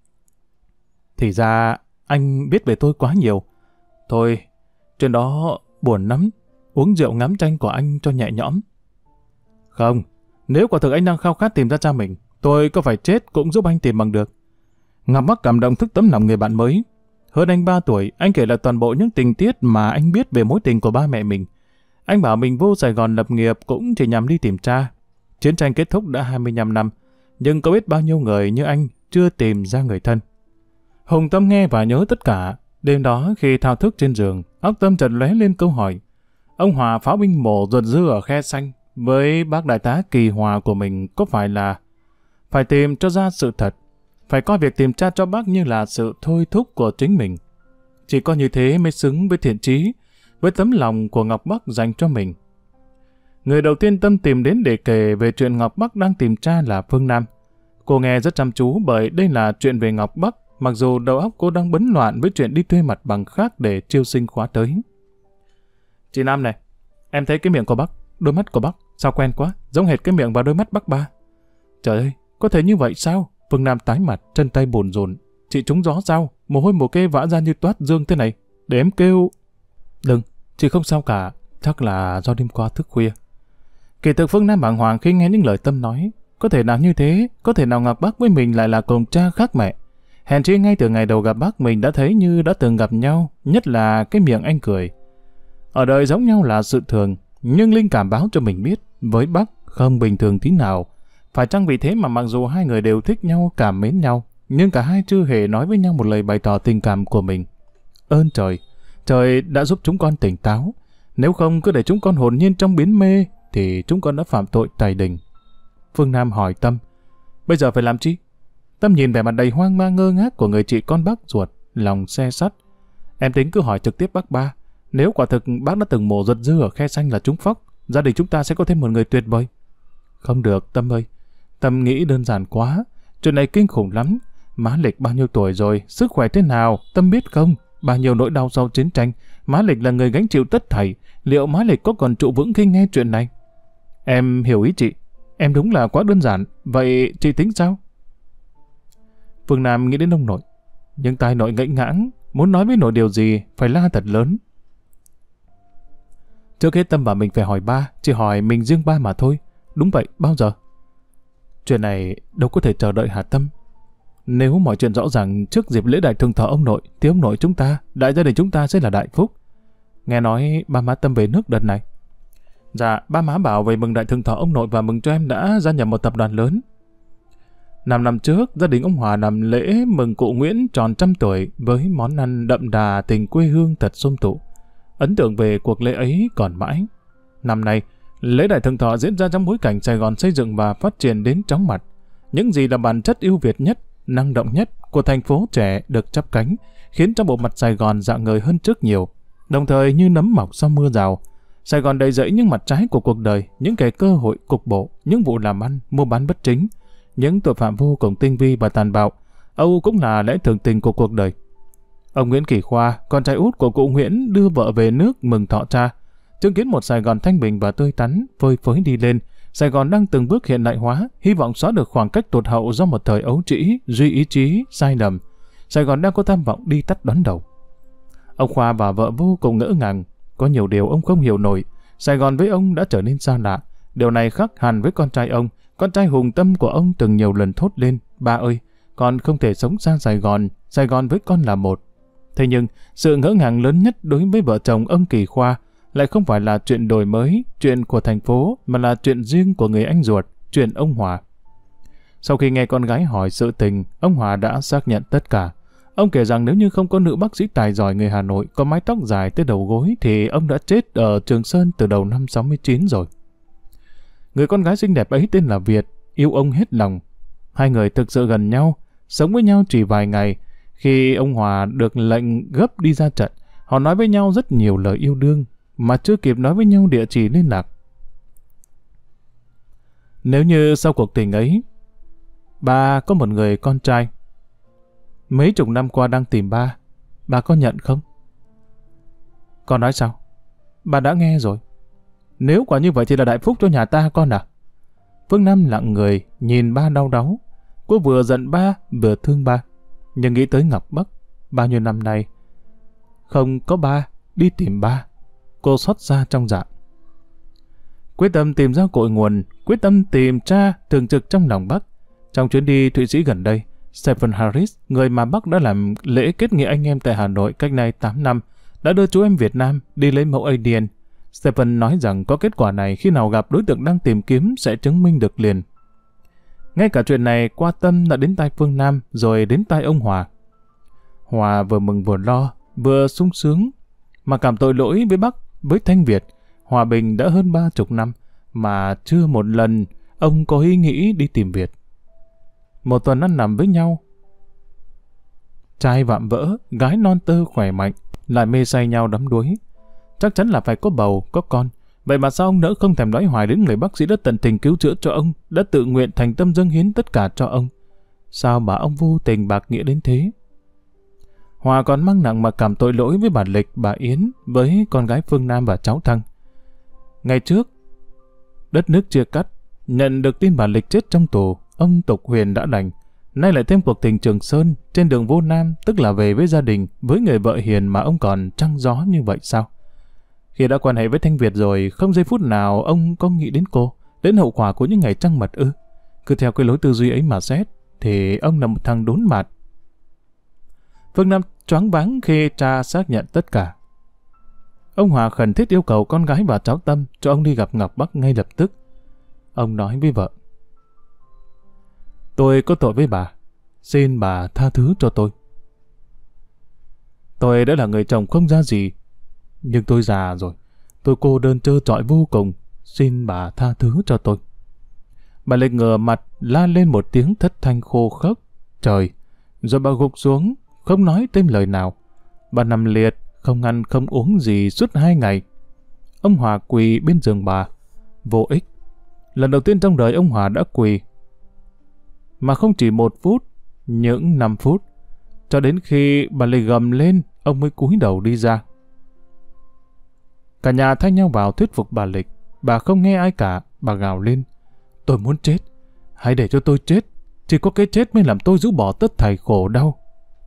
Thì ra anh biết về tôi quá nhiều. Thôi, chuyện đó buồn lắm. Uống rượu ngắm tranh của anh cho nhẹ nhõm. Không, nếu quả thực anh đang khao khát tìm ra cha mình, tôi có phải chết cũng giúp anh tìm bằng được. Ngọc Bắc cảm động thức tấm lòng người bạn mới. Hơn anh 3 tuổi, anh kể lại toàn bộ những tình tiết mà anh biết về mối tình của ba mẹ mình. Anh bảo mình vô Sài Gòn lập nghiệp cũng chỉ nhằm đi tìm cha. Chiến tranh kết thúc đã 25 năm, nhưng có biết bao nhiêu người như anh chưa tìm ra người thân. Hùng Tâm nghe và nhớ tất cả. Đêm đó khi thao thức trên giường, óc Tâm chợt lóe lên câu hỏi. Ông Hòa pháo binh mổ ruột dư ở Khe Xanh với bác đại tá Kỳ Hòa của mình có phải là phải tìm cho ra sự thật, phải coi việc tìm cha cho bác như là sự thôi thúc của chính mình. Chỉ có như thế mới xứng với thiện chí, với tấm lòng của Ngọc Bắc dành cho mình. Người đầu tiên Tâm tìm đến để kể về chuyện Ngọc Bắc đang tìm cha là Phương Nam. Cô nghe rất chăm chú bởi đây là chuyện về Ngọc Bắc, mặc dù đầu óc cô đang bấn loạn với chuyện đi thuê mặt bằng khác để chiêu sinh khóa tới. Chị Nam này, em thấy cái miệng của bác, đôi mắt của bác, sao quen quá, giống hệt cái miệng và đôi mắt bác ba. Trời ơi, có thể như vậy sao? Phương Nam tái mặt, chân tay bồn rồn. Chị trúng gió sao? Mồ hôi mồ kê vã ra như toát dương thế này. Để em kêu... Đừng, chị không sao cả, chắc là do đêm qua thức khuya. Kể từ Phương Nam bàng hoàng khi nghe những lời Tâm nói. Có thể nào như thế? Có thể nào Ngọc Bắc với mình lại là cùng cha khác mẹ? Hèn chi ngay từ ngày đầu gặp bác mình đã thấy như đã từng gặp nhau, nhất là cái miệng anh cười. Ở đời giống nhau là sự thường, nhưng linh cảm báo cho mình biết với bác không bình thường tí nào. Phải chăng vì thế mà mặc dù hai người đều thích nhau, cảm mến nhau, nhưng cả hai chưa hề nói với nhau một lời bày tỏ tình cảm của mình. Ơn trời, trời đã giúp chúng con tỉnh táo. Nếu không cứ để chúng con hồn nhiên trong biến mê, thì chúng con đã phạm tội tày đình. Phương Nam hỏi Tâm, bây giờ phải làm chi? Tâm nhìn vẻ mặt đầy hoang mang ngơ ngác của người chị con bác ruột, lòng xe sắt. Em tính cứ hỏi trực tiếp bác ba. Nếu quả thực bác đã từng mổ ruột dư ở Khe Xanh là trúng phóc, gia đình chúng ta sẽ có thêm một người tuyệt vời. Không được, Tâm ơi. Tâm nghĩ đơn giản quá. Chuyện này kinh khủng lắm. Má Lịch bao nhiêu tuổi rồi, sức khỏe thế nào, Tâm biết không? Bao nhiêu nỗi đau sau chiến tranh, má Lịch là người gánh chịu tất thảy. Liệu má Lịch có còn trụ vững khi nghe chuyện này? Em hiểu ý chị. Em đúng là quá đơn giản. Vậy chị tính sao? Phương Nam nghĩ đến ông nội. Nhưng tai nội ngẫy ngãng, muốn nói với nội điều gì, phải la thật lớn. Trước hết Tâm bảo mình phải hỏi ba, chỉ hỏi mình riêng ba mà thôi. Đúng vậy, bao giờ? Chuyện này đâu có thể chờ đợi hả Tâm? Nếu mọi chuyện rõ ràng trước dịp lễ đại thương thọ ông nội, thì ông nội chúng ta, đại gia đình chúng ta sẽ là đại phúc. Nghe nói ba má Tâm về nước đợt này. Dạ, ba má bảo về mừng đại thương thọ ông nội và mừng cho em đã gia nhập một tập đoàn lớn. 5 năm trước, gia đình ông Hòa làm lễ mừng cụ Nguyễn tròn 100 tuổi với món ăn đậm đà tình quê hương thật xôm tụ. Ấn tượng về cuộc lễ ấy còn mãi. Năm nay, lễ đại thương thọ diễn ra trong bối cảnh Sài Gòn xây dựng và phát triển đến chóng mặt. Những gì là bản chất ưu việt nhất, năng động nhất của thành phố trẻ được chắp cánh, khiến cho bộ mặt Sài Gòn rạng ngời hơn trước nhiều. Đồng thời như nấm mọc sau mưa rào, Sài Gòn đầy dẫy những mặt trái của cuộc đời, những kẻ cơ hội cục bộ, những vụ làm ăn, mua bán bất chính, những tội phạm vô cùng tinh vi và tàn bạo. Âu cũng là lẽ thường tình của cuộc đời. Ông Nguyễn Kỳ Khoa, con trai út của cụ Nguyễn, đưa vợ về nước mừng thọ cha. chứng kiến một Sài Gòn thanh bình và tươi tắn, phơi phới đi lên. Sài Gòn đang từng bước hiện đại hóa, hy vọng xóa được khoảng cách tụt hậu do một thời ấu trĩ, duy ý chí, sai lầm. Sài Gòn đang có tham vọng đi tắt đón đầu. Ông Khoa và vợ vô cùng ngỡ ngàng, có nhiều điều ông không hiểu nổi. Sài Gòn với ông đã trở nên xa lạ. Điều này khác hẳn với con trai ông. Con trai hùng tâm của ông từng nhiều lần thốt lên, ba ơi, con không thể sống xa Sài Gòn với con là một. Thế nhưng, sự ngỡ ngàng lớn nhất đối với vợ chồng ông Kỳ Khoa lại không phải là chuyện đổi mới, chuyện của thành phố, mà là chuyện riêng của người anh ruột, chuyện ông Hòa. Sau khi nghe con gái hỏi sự tình, ông Hòa đã xác nhận tất cả. Ông kể rằng nếu như không có nữ bác sĩ tài giỏi người Hà Nội có mái tóc dài tới đầu gối thì ông đã chết ở Trường Sơn từ đầu năm 69 rồi. Người con gái xinh đẹp ấy tên là Việt, yêu ông hết lòng. Hai người thực sự gần nhau, sống với nhau chỉ vài ngày. Khi ông Hòa được lệnh gấp đi ra trận, họ nói với nhau rất nhiều lời yêu đương, mà chưa kịp nói với nhau địa chỉ liên lạc. Nếu như sau cuộc tình ấy, bà có một người con trai, mấy chục năm qua đang tìm bà có nhận không? Con nói sao? Bà đã nghe rồi. Nếu quả như vậy thì là đại phúc cho nhà ta con à? Phương Nam lặng người, nhìn ba đau đáu. Cô vừa giận ba, vừa thương ba. Nhưng nghĩ tới Ngọc Bắc, bao nhiêu năm nay, không có ba, đi tìm ba. Cô xót xa trong dạ. Quyết tâm tìm ra cội nguồn, quyết tâm tìm cha thường trực trong lòng Bắc. Trong chuyến đi Thụy Sĩ gần đây, Stephen Harris, người mà Bắc đã làm lễ kết nghĩa anh em tại Hà Nội cách nay 8 năm, đã đưa chú em Việt Nam đi lấy mẫu ADN. Stephen nói rằng có kết quả này khi nào gặp đối tượng đang tìm kiếm sẽ chứng minh được liền. Ngay cả chuyện này qua tâm đã đến tai Phương Nam rồi đến tai ông Hòa. Hòa vừa mừng vừa lo, vừa sung sướng, mà cảm tội lỗi với Bắc, với Thanh Việt. Hòa bình đã hơn 30 năm, mà chưa một lần ông có ý nghĩ đi tìm Việt. Một tuần ăn nằm với nhau. Trai vạm vỡ, gái non tơ khỏe mạnh, lại mê say nhau đắm đuối. Chắc chắn là phải có bầu, có con. Vậy mà sao ông nỡ không thèm nói hoài đến người bác sĩ đã tận tình cứu chữa cho ông, đã tự nguyện thành tâm dâng hiến tất cả cho ông? Sao mà ông vô tình bạc nghĩa đến thế? Hòa còn mang nặng mà cảm tội lỗi với bà Lịch, bà Yến, với con gái Phương Nam và cháu Thăng. Ngày trước, đất nước chia cắt, nhận được tin bà Lịch chết trong tù, ông Tục Huyền đã đành. Nay lại thêm cuộc tình Trường Sơn, trên đường vô Nam, tức là về với gia đình, với người vợ hiền mà ông còn trăng gió như vậy sao? Khi đã quan hệ với Thanh Việt rồi, không giây phút nào ông có nghĩ đến cô, đến hậu quả của những ngày trăng mật ư? Cứ theo cái lối tư duy ấy mà xét, thì ông là một thằng đốn mạt. Phương Nam choáng váng khi cha xác nhận tất cả. Ông Hòa khẩn thiết yêu cầu con gái và cháu Tâm cho ông đi gặp Ngọc Bắc ngay lập tức. Ông nói với vợ: Tôi có tội với bà, xin bà tha thứ cho tôi. Tôi đã là người chồng không ra gì, nhưng tôi già rồi, tôi cô đơn trơ trọi vô cùng, xin bà tha thứ cho tôi. Bà Lịch ngửa mặt la lên một tiếng thất thanh khô khốc. Trời! Rồi bà gục xuống, không nói thêm lời nào. Bà nằm liệt, không ăn không uống gì suốt 2 ngày. Ông Hòa quỳ bên giường bà. Vô ích. Lần đầu tiên trong đời ông Hòa đã quỳ. Mà không chỉ 1 phút, những 5 phút. Cho đến khi bà Lịch gầm lên, ông mới cúi đầu đi ra. Cả nhà thay nhau vào thuyết phục bà Lịch. Bà không nghe ai cả, bà gào lên: Tôi muốn chết, hãy để cho tôi chết. Chỉ có cái chết mới làm tôi rũ bỏ tất thảy khổ đau.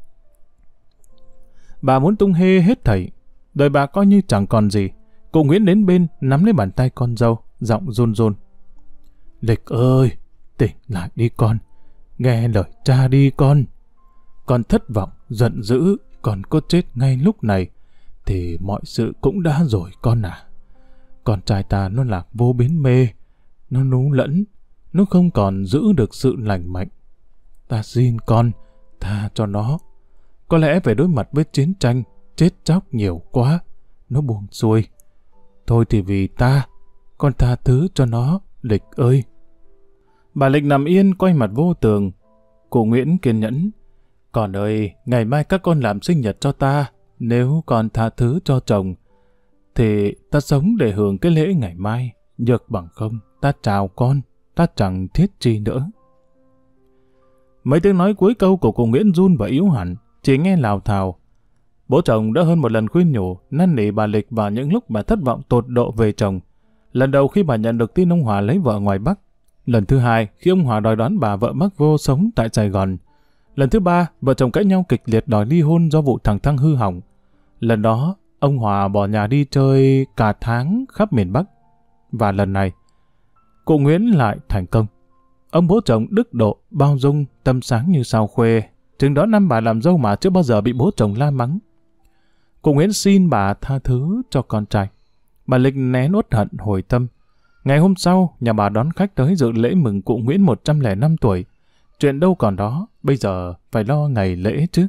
Bà muốn tung hê hết thảy. Đời bà coi như chẳng còn gì. Cụ Nguyễn đến bên nắm lấy bàn tay con dâu, giọng run run: Lịch ơi, tỉnh lại đi con. Nghe lời cha đi con. Con thất vọng, giận dữ, con có chết ngay lúc này thì mọi sự cũng đã rồi con à. Con trai ta nó lạc vô bến mê, nó nú lẫn, nó không còn giữ được sự lành mạnh. Ta xin con, tha cho nó. Có lẽ phải đối mặt với chiến tranh, chết chóc nhiều quá, nó buông xuôi. Thôi thì vì ta, con tha thứ cho nó, Lịch ơi. Bà Lịch nằm yên quay mặt vô tường. Cụ Nguyễn kiên nhẫn: Con ơi, ngày mai các con làm sinh nhật cho ta. Nếu con tha thứ cho chồng, thì ta sống để hưởng cái lễ ngày mai. Nhược bằng không, ta chào con, ta chẳng thiết chi nữa. Mấy tiếng nói cuối câu của cụ Nguyễn run và yếu hẳn, chỉ nghe lào thào: Bố chồng đã hơn một lần khuyên nhủ, năn nỉ bà Lịch vào những lúc bà thất vọng tột độ về chồng. Lần đầu khi bà nhận được tin ông Hòa lấy vợ ngoài Bắc. Lần thứ hai khi ông Hòa đòi đón bà vợ mắc vô sống tại Sài Gòn. Lần thứ ba, vợ chồng cãi nhau kịch liệt đòi ly hôn do vụ thằng Thăng hư hỏng. Lần đó, ông Hòa bỏ nhà đi chơi cả tháng khắp miền Bắc. Và lần này, cụ Nguyễn lại thành công. Ông bố chồng đức độ, bao dung, tâm sáng như sao khuê. Chừng đó năm bà làm dâu mà chưa bao giờ bị bố chồng la mắng. Cụ Nguyễn xin bà tha thứ cho con trai. Bà Lịch nén uất hận hồi tâm. Ngày hôm sau, nhà bà đón khách tới dự lễ mừng cụ Nguyễn 105 tuổi. Chuyện đâu còn đó, bây giờ phải lo ngày lễ chứ.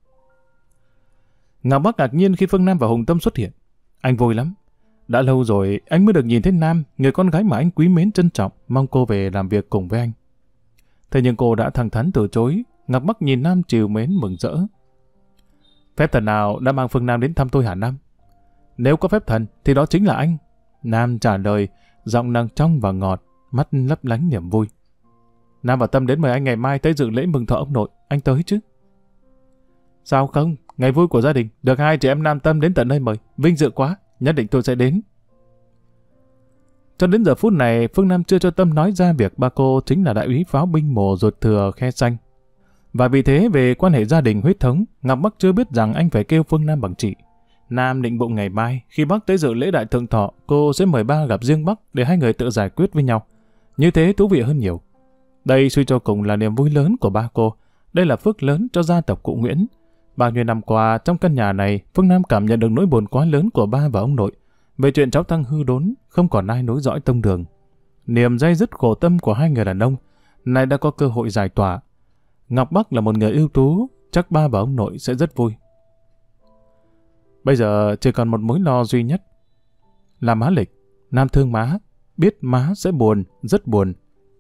Ngọc Bắc ngạc nhiên khi Phương Nam và Hùng Tâm xuất hiện. Anh vui lắm. Đã lâu rồi anh mới được nhìn thấy Nam, người con gái mà anh quý mến trân trọng, mong cô về làm việc cùng với anh. Thế nhưng cô đã thẳng thắn từ chối. Ngọc Bắc nhìn Nam trìu mến mừng rỡ. Phép thần nào đã mang Phương Nam đến thăm tôi hả Nam? Nếu có phép thần thì đó chính là anh. Nam trả lời, giọng nàng trong và ngọt, mắt lấp lánh niềm vui. Nam và Tâm đến mời anh ngày mai tới dự lễ mừng thọ ông nội, anh tới chứ? Sao không? Ngày vui của gia đình, được hai chị em Nam Tâm đến tận nơi mời, vinh dự quá, nhất định tôi sẽ đến. Cho đến giờ phút này, Phương Nam chưa cho Tâm nói ra việc ba cô chính là đại úy pháo binh mồ ruột thừa Khe Xanh. Và vì thế về quan hệ gia đình huyết thống, Ngọc Bắc chưa biết rằng anh phải kêu Phương Nam bằng chị. Nam định bụng ngày mai, khi Bắc tới dự lễ đại thượng thọ, cô sẽ mời ba gặp riêng Bắc để hai người tự giải quyết với nhau. Như thế thú vị hơn nhiều. Đây suy cho cùng là niềm vui lớn của ba cô. Đây là phước lớn cho gia tộc cụ Nguyễn. Bao nhiêu năm qua, trong căn nhà này, Phương Nam cảm nhận được nỗi buồn quá lớn của ba và ông nội. Về chuyện cháu Thăng hư đốn, không còn ai nối dõi tông đường. Niềm day dứt khổ tâm của hai người đàn ông, nay đã có cơ hội giải tỏa. Ngọc Bắc là một người ưu tú, chắc ba và ông nội sẽ rất vui. Bây giờ chỉ còn một mối lo duy nhất. Là má Lịch. Nam thương má, biết má sẽ buồn, rất buồn.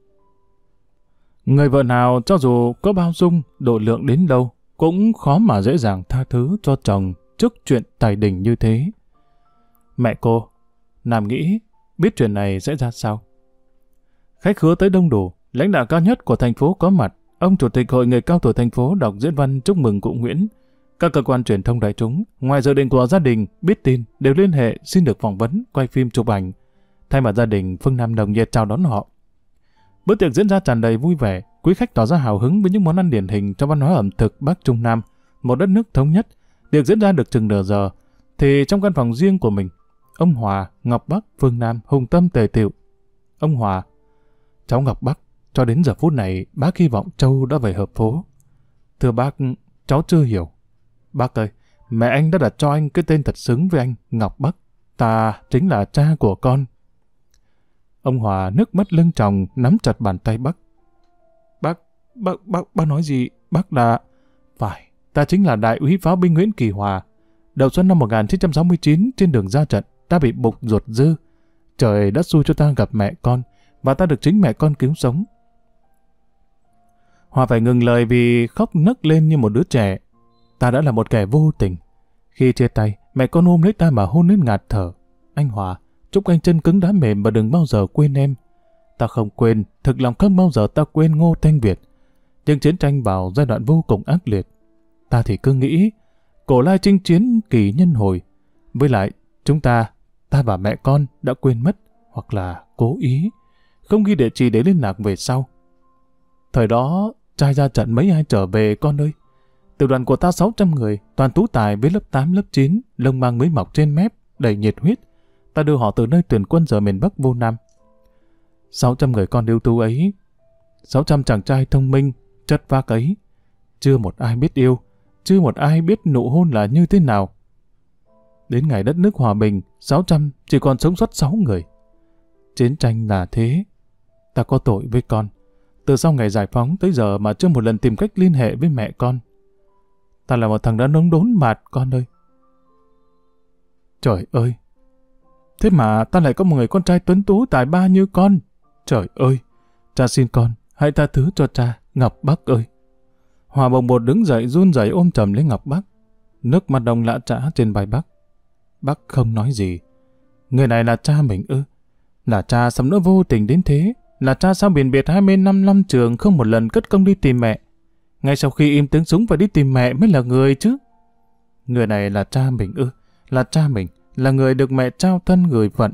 Người vợ nào cho dù có bao dung, độ lượng đến đâu, cũng khó mà dễ dàng tha thứ cho chồng trước chuyện tài đình như thế. Mẹ cô, Nam nghĩ, biết chuyện này sẽ ra sao. Khách khứa tới đông đủ, lãnh đạo cao nhất của thành phố có mặt. Ông chủ tịch hội người cao tuổi thành phố đọc diễn văn chúc mừng cụ Nguyễn. Các cơ quan truyền thông đại chúng, ngoài dự định của gia đình, biết tin, đều liên hệ xin được phỏng vấn, quay phim chụp ảnh. Thay mặt gia đình, Phương Nam nồng nhiệt chào đón họ. Bữa tiệc diễn ra tràn đầy vui vẻ, quý khách tỏ ra hào hứng với những món ăn điển hình trong văn hóa ẩm thực Bắc Trung Nam, một đất nước thống nhất. Tiệc diễn ra được chừng nửa giờ, thì trong căn phòng riêng của mình, ông Hòa, Ngọc Bắc, Phương Nam, Hùng Tâm tề tựu. Ông Hòa, cháu Ngọc Bắc, cho đến giờ phút này, bác hy vọng Châu đã về hợp phố. Thưa bác, cháu chưa hiểu. Bác ơi, mẹ anh đã đặt cho anh cái tên thật xứng với anh, Ngọc Bắc. Ta chính là cha của con. Ông Hòa nước mắt lưng tròng nắm chặt bàn tay bác. Bác nói gì? Bác là... Phải, ta chính là đại úy pháo binh Nguyễn Kỳ Hòa. Đầu xuân năm 1969 trên đường ra trận, ta bị bục ruột dư. Trời đã xui cho ta gặp mẹ con, và ta được chính mẹ con cứu sống. Hòa phải ngừng lời vì khóc nấc lên như một đứa trẻ. Ta đã là một kẻ vô tình. Khi chia tay, mẹ con ôm lấy ta mà hôn đến ngạt thở. Anh Hòa, chúc anh chân cứng đá mềm và đừng bao giờ quên em. Ta không quên, thực lòng không bao giờ ta quên Ngô Thanh Việt. Nhưng chiến tranh vào giai đoạn vô cùng ác liệt. Ta thì cứ nghĩ, cổ lai chinh chiến kỳ nhân hồi. Với lại, chúng ta và mẹ con đã quên mất, hoặc là cố ý, không ghi địa chỉ để liên lạc về sau. Thời đó, trai ra trận mấy ai trở về con ơi. Tiểu đoàn của ta 600 người, toàn tú tài với lớp 8, lớp 9, lông mang mới mọc trên mép, đầy nhiệt huyết. Ta đưa họ từ nơi tuyển quân giờ miền Bắc vô Nam. 600 người con ưu tú ấy, 600 chàng trai thông minh, chất phác ấy. Chưa một ai biết yêu, chưa một ai biết nụ hôn là như thế nào. Đến ngày đất nước hòa bình, 600 chỉ còn sống sót 6 người. Chiến tranh là thế. Ta có tội với con. Từ sau ngày giải phóng tới giờ mà chưa một lần tìm cách liên hệ với mẹ con. Ta là một thằng đã nông đốn mạt con ơi. Trời ơi! Thế mà ta lại có một người con trai tuấn tú tài ba như con. Trời ơi! Cha xin con, hãy tha thứ cho cha, Ngọc Bắc ơi. Hòa bồng bột đứng dậy run rẩy ôm chầm lấy Ngọc Bắc. Nước mắt đồng lã trã trên vai Bắc. Bắc không nói gì. Người này là cha mình ư? Là cha sắm nỡ vô tình đến thế? Là cha sao biển biệt 25 năm trường không một lần cất công đi tìm mẹ? Ngay sau khi im tiếng súng và đi tìm mẹ mới là người chứ. Người này là cha mình ư? Là cha mình, là người được mẹ trao thân gửi phận.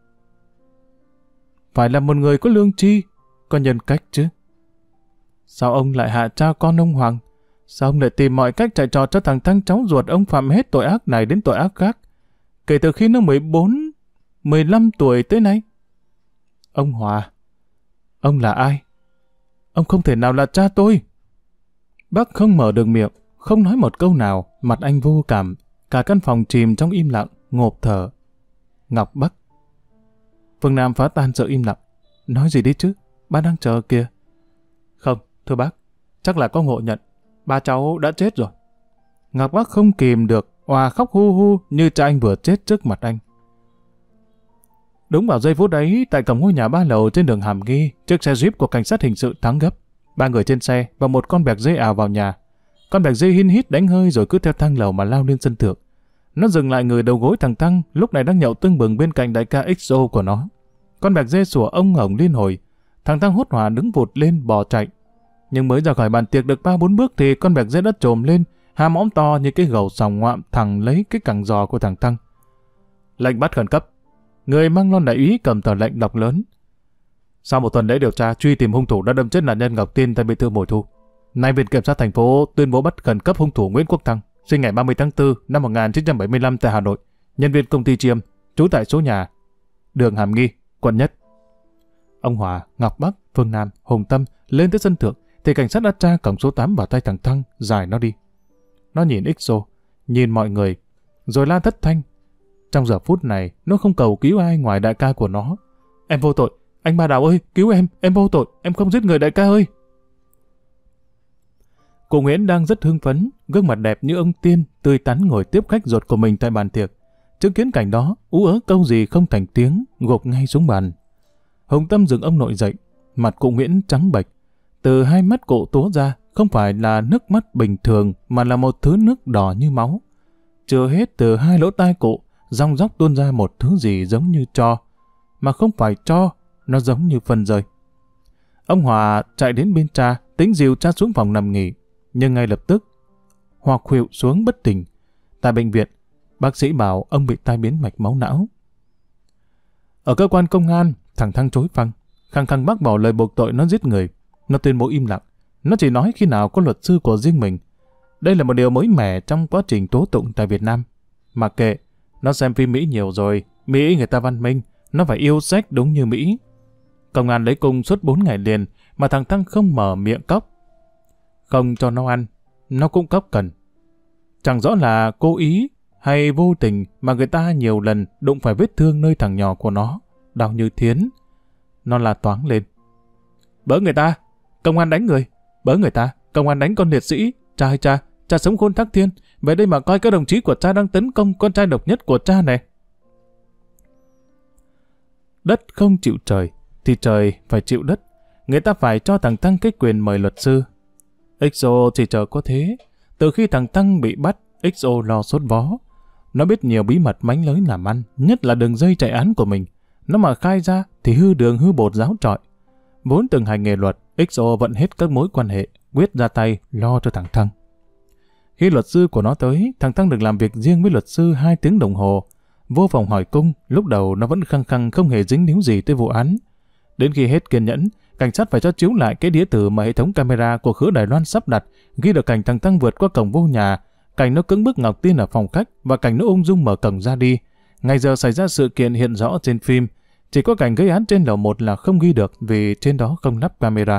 Phải là một người có lương tri, có nhân cách chứ. Sao ông lại hạ cha con ông Hoàng? Sao ông lại tìm mọi cách chạy trò cho thằng Thăng cháu ruột ông phạm hết tội ác này đến tội ác khác, kể từ khi nó 14, 15 tuổi tới nay? Ông Hòa, ông là ai? Ông không thể nào là cha tôi. Bác không mở được miệng, không nói một câu nào, mặt anh vô cảm, cả căn phòng chìm trong im lặng, ngộp thở. Ngọc Bắc. Phương Nam phá tan sự im lặng. Nói gì đi chứ, ba đang chờ kìa. Không, thưa bác, chắc là có ngộ nhận, ba cháu đã chết rồi. Ngọc Bắc không kìm được, òa khóc hu hu như cha anh vừa chết trước mặt anh. Đúng vào giây phút ấy, tại cổng ngôi nhà 3 lầu trên đường Hàm Nghi, chiếc xe Jeep của cảnh sát hình sự thắng gấp. 3 người trên xe và một con bẹc dê ào vào nhà. Con bẹc dê hin hít đánh hơi rồi cứ theo thang lầu mà lao lên sân thượng. Nó dừng lại người đầu gối thằng Tăng, lúc này đang nhậu tưng bừng bên cạnh đại ca XO của nó. Con bẹc dê sủa ông ổng liên hồi. Thằng Tăng hốt hoảng đứng vụt lên bỏ chạy. Nhưng mới ra khỏi bàn tiệc được 3-4 bước thì con bẹc dê đã trồm lên, há móng to như cái gầu sòng ngoạm thẳng lấy cái cẳng giò của thằng Tăng. Lệnh bắt khẩn cấp. Người mang lon đại úy cầm tờ lệnh đọc lớn. Sau một tuần lễ điều tra truy tìm hung thủ đã đâm chết nạn nhân Ngọc Tiên tại biệt thự Mùa Thu, nay viện kiểm sát thành phố tuyên bố bắt khẩn cấp hung thủ Nguyễn Quốc Thăng, sinh ngày 30 tháng 4 năm 1975 tại Hà Nội, nhân viên công ty Chiêm, trú tại số nhà đường Hàm Nghi, quận Nhất. Ông Hòa, Ngọc Bắc, Phương Nam, Hùng Tâm lên tới sân thượng thì cảnh sát đã tra cổng số 8 vào tay thằng Thăng, giải nó đi. Nó nhìn XO, nhìn mọi người, rồi la thất thanh. Trong giờ phút này, nó không cầu cứu ai ngoài đại ca của nó. Em vô tội, anh Ba Đào ơi, cứu em vô tội, em không giết người đại ca ơi. Cô Nguyễn đang rất hưng phấn, gương mặt đẹp như ông tiên, tươi tắn ngồi tiếp khách ruột của mình tại bàn tiệc. Chứng kiến cảnh đó, ú ớ câu gì không thành tiếng, gục ngay xuống bàn. Hùng Tâm dựng ông nội dậy, mặt cô Nguyễn trắng bệch. Từ hai mắt cụ túa ra, không phải là nước mắt bình thường, mà là một thứ nước đỏ như máu. Chưa hết từ hai lỗ tai cụ, rong róc tuôn ra một thứ gì giống như tro, mà không phải tro, nó giống như phân rơi. Ông Hòa chạy đến bên cha, tính dìu cha xuống phòng nằm nghỉ, nhưng ngay lập tức Hòa khuỵu xuống bất tỉnh. Tại bệnh viện, bác sĩ bảo ông bị tai biến mạch máu não. Ở cơ quan công an, thằng Thăng chối phăng, khăng khăng bác bỏ lời buộc tội nó giết người. Nó tuyên bố im lặng, nó chỉ nói khi nào có luật sư của riêng mình. Đây là một điều mới mẻ trong quá trình tố tụng tại Việt Nam. Mặc kệ, nó xem phim Mỹ nhiều rồi, Mỹ người ta văn minh, nó phải yêu sách đúng như Mỹ. Công an lấy cung suốt 4 ngày liền mà thằng Thăng không mở miệng cóc. Không cho nó ăn, nó cũng cóc cần. Chẳng rõ là cố ý hay vô tình mà người ta nhiều lần đụng phải vết thương nơi thằng nhỏ của nó, đau như thiến. Nó la toáng lên. Bớ người ta, công an đánh người. Bớ người ta, công an đánh con liệt sĩ. Cha ơi cha, cha sống khôn thác thiên. Về đây mà coi các đồng chí của cha đang tấn công con trai độc nhất của cha này. Đất không chịu trời, thì trời phải chịu đất. Người ta phải cho thằng Tăng cái quyền mời luật sư. XO chỉ chờ có thế. Từ khi thằng Tăng bị bắt, XO lo sốt vó. Nó biết nhiều bí mật mánh lới làm ăn, nhất là đường dây chạy án của mình. Nó mà khai ra thì hư đường hư bột giáo trọi. Vốn từng hành nghề luật, XO vận hết các mối quan hệ, quyết ra tay lo cho thằng Thăng. Khi luật sư của nó tới, thằng Thăng được làm việc riêng với luật sư 2 tiếng đồng hồ. Vô phòng hỏi cung, lúc đầu nó vẫn khăng khăng không hề dính líu gì tới vụ án. Đến khi hết kiên nhẫn, cảnh sát phải cho chiếu lại cái đĩa tử mà hệ thống camera của Khứa Đài Loan sắp đặt, ghi được cảnh thằng Thăng vượt qua cổng vô nhà, cảnh nó cưỡng bức Ngọc Tiên ở phòng khách và cảnh nó ung dung mở cổng ra đi. Ngày giờ xảy ra sự kiện hiện rõ trên phim, chỉ có cảnh gây án trên lầu 1 là không ghi được vì trên đó không lắp camera.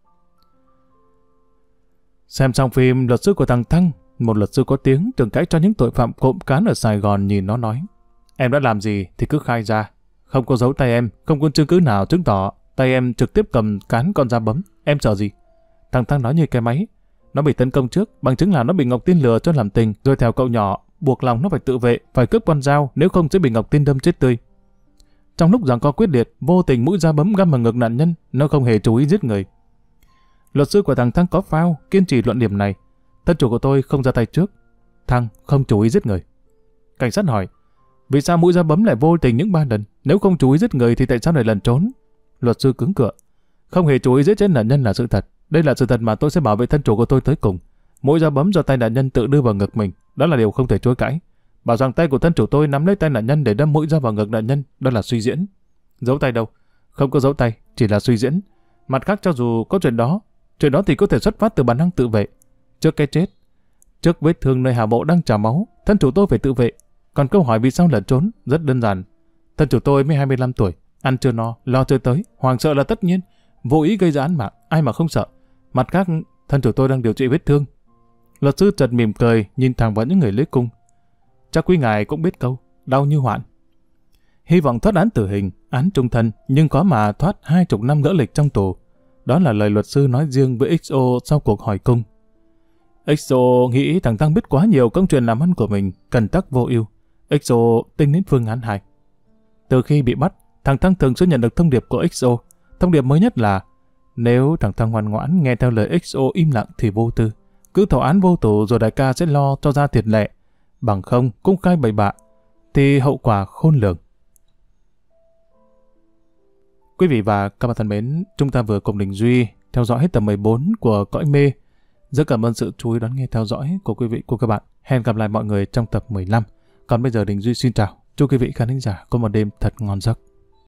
Xem xong phim, luật sư của thằng Thăng, một luật sư có tiếng từng cãi cho những tội phạm cộm cán ở Sài Gòn, nhìn nó nói: em đã làm gì thì cứ khai ra, không có giấu tay em, không có chứng cứ nào chứng tỏ tay em trực tiếp cầm cán con dao bấm, em sợ gì? Thằng Thăng nói như cái máy. Nó bị tấn công trước, bằng chứng là nó bị Ngọc Tiên lừa cho làm tình, rồi theo cậu nhỏ buộc lòng nó phải tự vệ, phải cướp con dao, nếu không sẽ bị Ngọc Tiên đâm chết tươi. Trong lúc giằng co quyết liệt, vô tình mũi dao bấm găm vào ngực nạn nhân, nó không hề chú ý giết người. Luật sư của thằng Thăng có phao, kiên trì luận điểm này. Thân chủ của tôi không ra tay trước, Thăng không chú ý giết người. Cảnh sát hỏi: vì sao mũi dao bấm lại vô tình những 3 lần? Nếu không chú ý giết người thì tại sao lại lẩn trốn? Luật sư cứng cựa: không hề chú ý giết chết nạn nhân là sự thật. Đây là sự thật mà tôi sẽ bảo vệ thân chủ của tôi tới cùng. Mũi dao bấm do tay nạn nhân tự đưa vào ngực mình. đó là điều không thể chối cãi. Bảo rằng tay của thân chủ tôi nắm lấy tay nạn nhân để đâm mũi dao vào ngực nạn nhân, đó là suy diễn. Giấu tay đâu? Không có giấu tay, chỉ là suy diễn. Mặt khác cho dù có chuyện đó thì có thể xuất phát từ bản năng tự vệ. Trước cái chết, trước vết thương nơi hạ bộ đang trào máu, thân chủ tôi phải tự vệ. Còn câu hỏi vì sao lẩn trốn rất đơn giản. Thân chủ tôi mới 25 tuổi, ăn chưa no, lo chưa tới, hoàng sợ là tất nhiên. Vô ý gây ra án mạng, ai mà không sợ. Mặt khác, thân chủ tôi đang điều trị vết thương. Luật sư chợt mỉm cười, nhìn thẳng vào những người lấy cung. Chắc quý ngài cũng biết câu, đau như hoạn. Hy vọng thoát án tử hình, án trung thân, nhưng có mà thoát 20 năm gỡ lịch trong tù. Đó là lời luật sư nói riêng với XO sau cuộc hỏi cung. XO nghĩ thằng Thăng biết quá nhiều công chuyện làm ăn của mình, cần tắc vô ưu. XO tính đến phương án 2. Từ khi bị bắt, thằng Thăng thường xuyên nhận được thông điệp của XO. Thông điệp mới nhất là nếu thằng Thăng ngoan ngoãn nghe theo lời XO im lặng thì vô tư. Cứ thọ án vô tù rồi đại ca sẽ lo cho ra thiệt lệ. Bằng không, công khai bậy bạ, thì hậu quả khôn lường. Quý vị và các bạn thân mến, chúng ta vừa cùng Đình Duy theo dõi hết tập 14 của Cõi Mê. Rất cảm ơn sự chú ý đón nghe theo dõi của quý vị của các bạn. Hẹn gặp lại mọi người trong tập 15. Còn bây giờ Đình Duy xin chào. Chúc quý vị khán thính giả có một đêm thật ngon giấc.